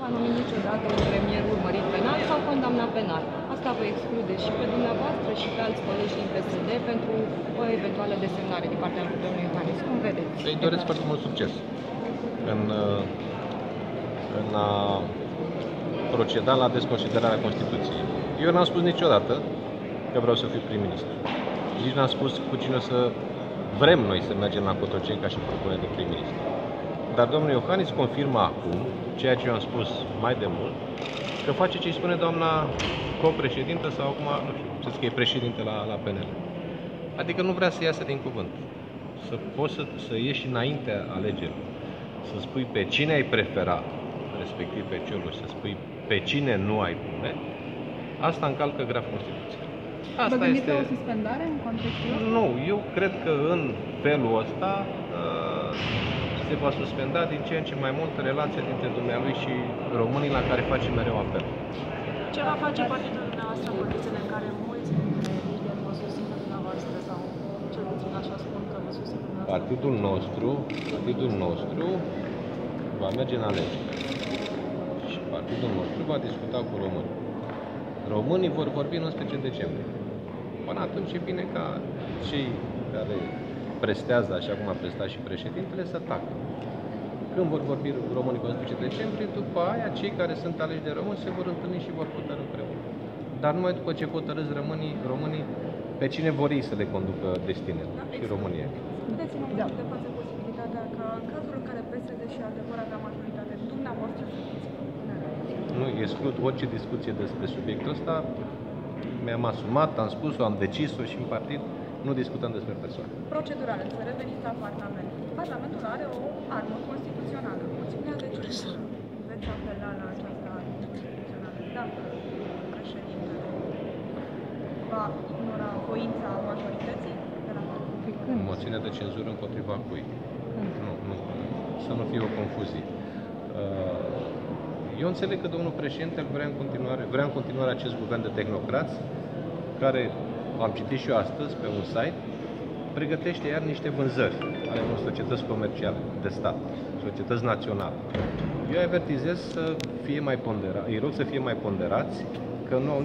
va numi niciodată un premier urmărit penal sau condamnat penal. Asta vă exclude și pe dumneavoastră și pe alți colegi din PSD pentru o eventuală desemnare din partea domnului Iohannis. Cum vedeți? Îi doresc foarte mult succes în a proceda la desconsiderarea Constituției. Eu n-am spus niciodată că vreau să fiu prim-ministru. Nici n-am spus cu cine să vrem noi să mergem la Cotroceni ca și propunere de prim-ministru. Dar domnul Iohannis confirmă acum, ceea ce eu am spus mai de mult, că face ce îi spune doamna co-președintă sau acum, nu știu, să e președinte la PNL. Adică nu vrea să iasă din cuvânt. Să poți să ieși înaintea alegerilor, să spui pe cine ai prefera, respectiv pe Cioloș, să spui pe cine nu ai pune, asta încalcă grav Constituția. Vă gândiți la o suspendare în contextul ăsta? Nu, eu cred că în felul ăsta se va suspenda din ce în ce mai mult relația dintre dumnealui și românii la care face mereu apel. Ce va face partidul dumneavoastră în condițiile în care mulți lideri vă susțin pe dumneavoastră sau cel puțin așa spun că vă susțin pe dumneavoastră? Partidul nostru va merge în alegeri și partidul nostru va discuta cu românii. Românii vor vorbi în 11 decembrie. Până atunci e bine ca cei care prestează, așa cum a prestat și președintele, să tacă. Când vor vorbi românii pe 11 decembrie, după aia, cei care sunt aleși de români se vor întâlni și vor hotărî împreună. Dar numai după ce hotărâți românii pe cine vor ei să le conducă destinele și România. Puteți în momentul de față posibilitatea ca în cazul în care PSD și alte vor avea majoritate, dumneavoastră să fiți propunerea? Nu exclud orice discuție despre subiectul ăsta. Mi-am asumat, am spus-o, am decis-o și în partid nu discutăm despre persoane. Procedural, să reveniți la Parlament. Parlamentul are o armă constituțională. Mulțimea de cenzură. Veți apela la această armă constituțională. Dacă președintele va ignora voința majorității de la Parlament. Moțiune de cenzură împotriva cui? Nu, să nu fie o confuzie. Eu înțeleg că domnul președinte vrea în continuare acest guvern de tehnocrați, care, am citit și eu astăzi pe un site, pregătește iar niște vânzări ale unor societăți comerciale de stat, societăți naționale. Eu avertizez să fie mai ponderați, îi rog să fie mai ponderați, că nu au